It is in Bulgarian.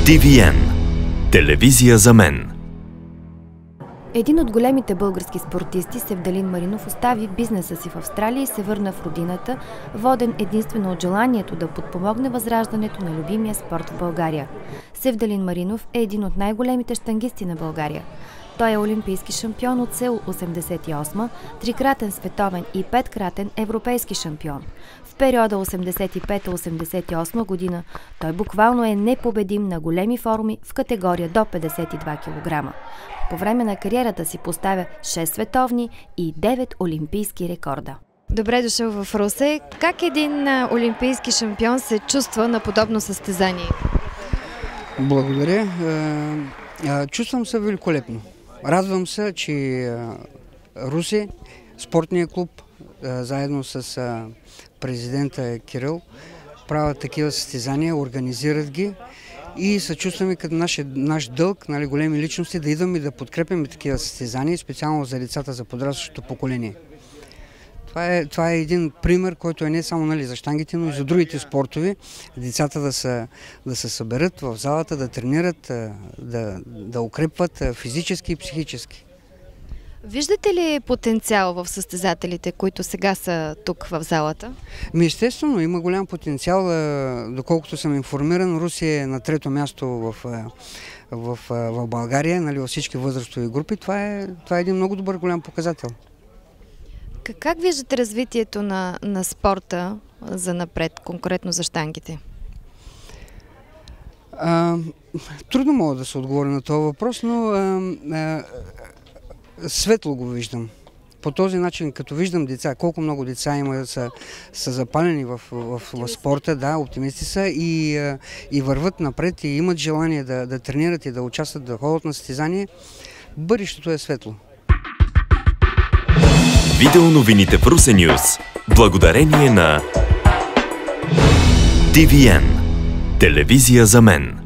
TVN. Телевизия за мен. Един от големите български спортисти, Севделин Маринов, остави бизнеса си в Австралия и се върна в родината, воден единствено от желанието да подпомогне възраждането на любимия спорт в България. Севделин Маринов е един от най-големите щангисти на България. Той е олимпийски шампион от Сеул 88, трикратен световен и петкратен европейски шампион. В периода 85-88 година той буквално е непобедим на големи форуми в категория до 52 кг. По време на кариерата си поставя 6 световни и 9 олимпийски рекорда. Добре дошъл в Русе. Как един олимпийски шампион се чувства на подобно състезание? Благодаря. Чувствам се великолепно. Радвам се, че Русе, спортния клуб, заедно с президента Кирил, правят такива състезания, организират ги и се чувстваме като наш дълг, големи личности, да идваме да подкрепяме такива състезания, специално за децата, за подрастващото поколение. Това е един пример, който е не само за щангите, но и за другите спортове. Децата да се съберат в залата, да тренират, да укрепват физически и психически. Виждате ли потенциал в състезателите, които сега са тук в залата? Естествено, има голям потенциал. Доколкото съм информиран, Русия е на трето място в България, във всички възрастови групи. Това е един много добър голям показател. Как виждате развитието на спорта за напред, конкретно за щангите? Трудно мога да се отговоря на този въпрос, но светло го виждам. По този начин, като виждам деца, колко много деца има, са запалени в спорта, да, оптимисти са и върват напред и имат желание да тренират и да участват, да ходят на състезание, бъдещето е светло. Видеоновините в Русе Нюз. Благодарение на TVN. Телевизия за мен.